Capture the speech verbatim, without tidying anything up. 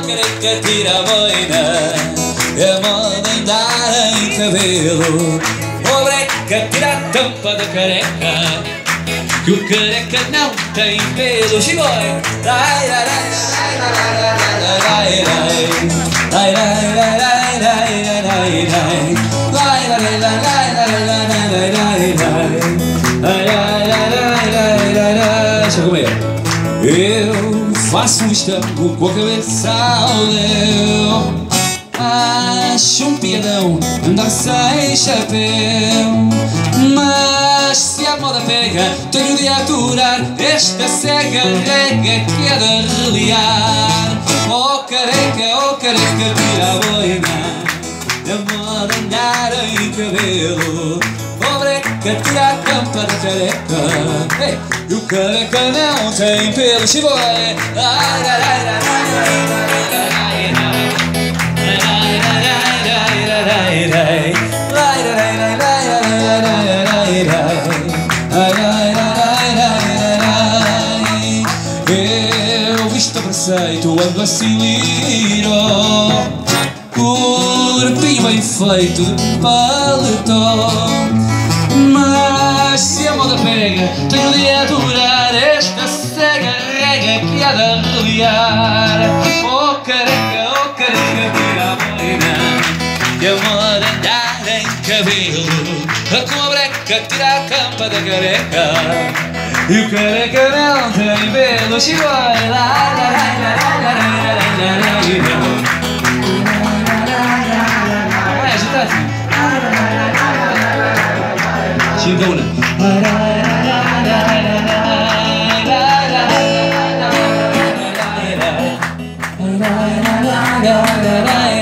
careca tira a boina, é moda andar em cabelo. O breca tira a tampa da careca, que o careca não tem pelos. E boy! Lai, lai, lai, lai, lai, lai, lai, lai, lai, lai, lai, eu faço um estango com a cabeça ao léu. Acho um piadão andar sem chapéu, mas se a moda pega, tenho de aturar esta cega rega que é de reliar. Oh careca, oh careca, tira a boina, é moda andar em cabelo. Oh breca, tira a tampa da careca, hey, e o careca não tem pelos. E boy! Ai, ai, ai, ai, eu visto a preceito, ando assim liro, corpinho bem feito de paletó. Mas se a moda pega, tenho de aturar esta cega rega que há de reliar. Oh careca, oh careca, tira a boina, que a moda andar em cabelo. Com a breca tira a tampa da careca, e o careca não tem pelos. E vai lá, lá, lá, lá, lá, lá, lá, lá. Vai agitar assim. Chingona.